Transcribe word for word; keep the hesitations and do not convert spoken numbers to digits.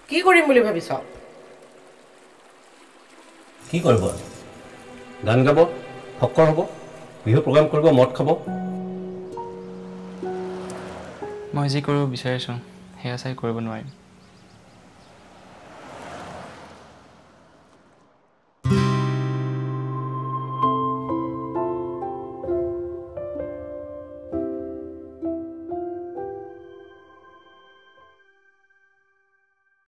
কি কৰিম বুলি ভাবিছ? কি কৰিব? গান গাব, ফক্কৰ হ'ব, বিহু প্ৰগ্ৰাম কৰিব, মদ খাব। মই যি কৰিব বিচাৰিছোঁ সেয়া চাই কৰিব নোৱাৰিম।